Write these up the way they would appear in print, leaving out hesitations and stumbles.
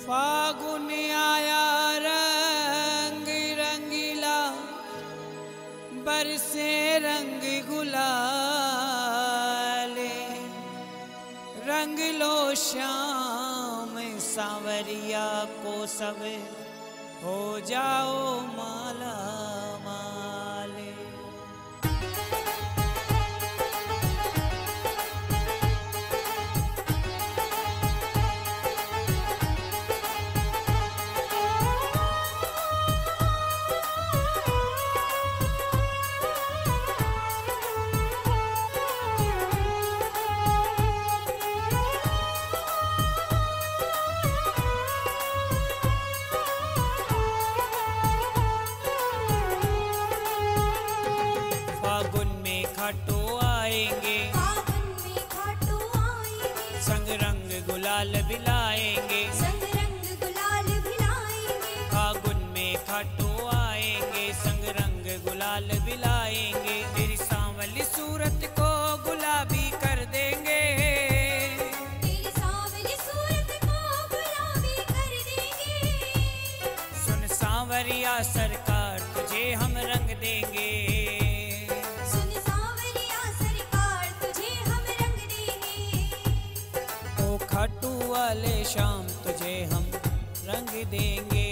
फागुन आया रंग रंगीला, बरसे रंग गुलाले। रंग लो श्याम सांवरिया को सब, हो जाओ माला माले। खाटू आएंगे, फागुन में खाटू आएंगे, संग रंग गुलाल बिलाएंगे, संग रंग गुलाल भिलाएंगे। फागुन में खाटू आएंगे, संग रंग गुलाल बिलाएंगे। तेरी सांवली सूरत को गुलाबी कर देंगे, तेरी सांवली सूरत को गुलाबी कर देंगे। सुन सांवरिया सरकार तुझे हम रंग देंगे, खाटू वाले शाम तुझे हम रंग देंगे।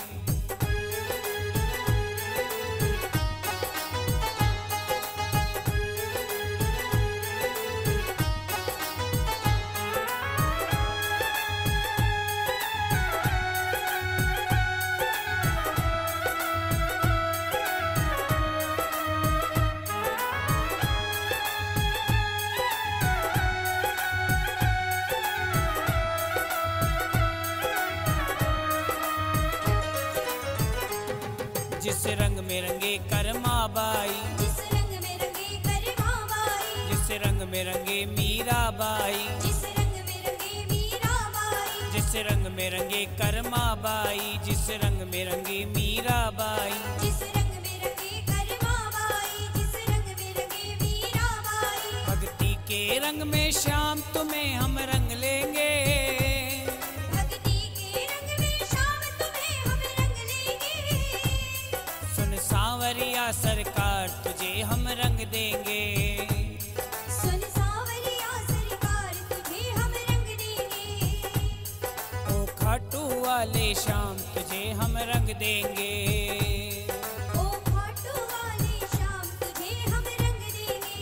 जिस रंग में रंगे करमा बाई, जिस रंग में रंगे करमा बाई, जिस रंग में रंगे मीरा बाई, जिस रंग में रंगे मीरा बाई, जिस रंग में रंगे करमा बाई, जिस रंग में रंगे मीरा बाई। जिस रंग में रंगे करमा बाई, जिस रंग में रंगे मीरा बाई। भक्ति के रंग में श्याम तुम्हें हम रंग लेंगे, भक्ति के रंग में शाम तुम्हें हम रंग लेंगे। सांवरिया सरकार तुझे हम रंग देंगे, सुन सांवरिया सरकार तुझे हम रंग देंगे। ओ खाटू वाले शाम तुझे हम रंग देंगे, ओ खाटू वाले शाम तुझे हम रंग देंगे।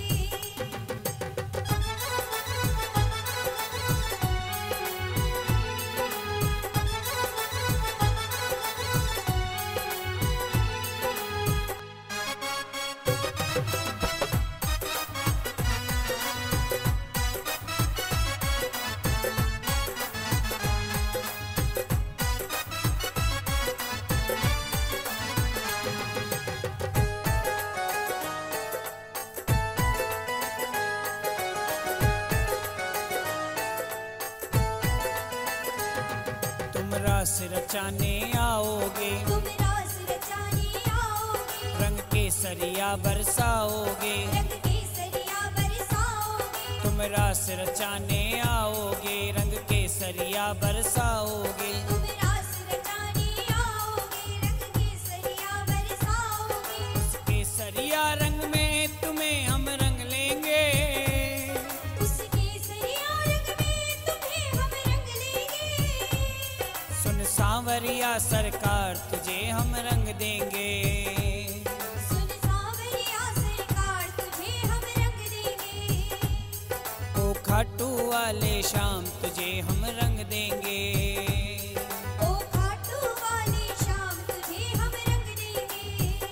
रास रचाने आओगे, तुम रास रचाने आओगे, रंग केसरिया बरसाओगे, रंग केसरिया बरसाओगे। तुम रास रचाने आओगे, रंग केसरिया बरसाओगे। तुम रास रचाने आओगे, रंग केसरिया बरसाओगे। उस केसरिया रंग में तुम्हें हम रंग लेंगे, उस केसरिया रंग में तुम्हें हम रंग लेंगे। सुन सांवरिया सरकार तुझे हम रंग देंगे, सुन सांवरिया सरकार तुझे हम रंग देंगे। ओ खाटू वाले शाम तुझे हम रंग देंगे, ओ खाटू वाले शाम तुझे हम रंग देंगे।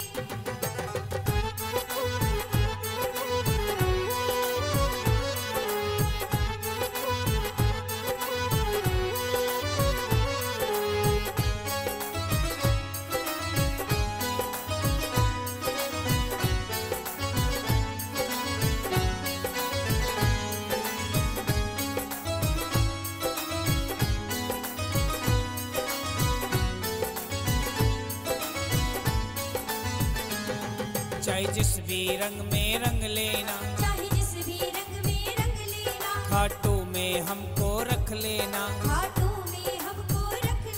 चाहे जिस भी रंग में रंग लेना, चाहे जिस भी रंग में रंग लेना। खाटू में हमको रख लेना, खाटू में हमको रख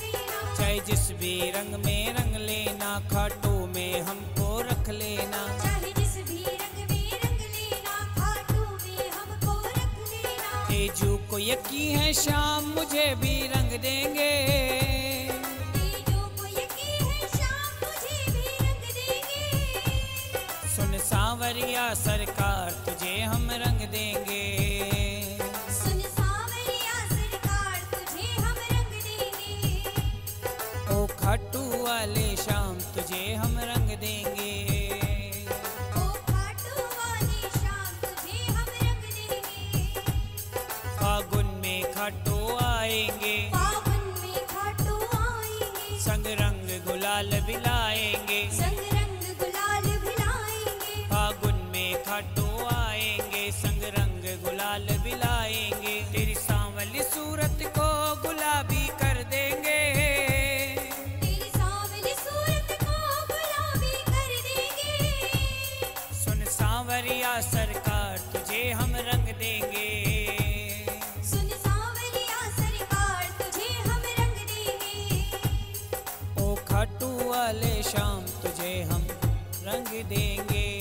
चाहे जिस भी रंग में रंग लेना, खाटू में हमको रख लेना। चाहे जिस भी रंग में रंग लेना, खाटू में हमको रख लेना। तेजू को यकीन है शाम मुझे भी रंग देंगे, तेजू को यकीन है शाम मुझे भी रंग देंगे। सुन सांवरिया सरकार तुझे हम रंग देंगे। सुन सांवरिया सरकार तुझे हम रंग देंगे। ओ खाटू वाले शाम तुझे हम रंग देंगे। ओ खाटू वाली शाम तुझे हम रंग देंगे। फागुन में खाटू आएंगे, फागुन में खाटू आएंगे। संग रंग गुलाल बिलाएंगे। संग रंग गुलाल भिलाएंगे। फागुन में खाटू आएंगे, संग रंग गुलाल बिलाएंगे। तेरी सांवली सूरत को गुलाबी कर देंगे, तेरी सांवली सूरत को गुलाबी कर देंगे। सुन सांवरिया सरकार तुझे हम रंग देंगे। सुन सांवरिया सरकार तुझे हम रंग देंगे। ओ खाटू वाले शाम तुझे हम रंग देंगे।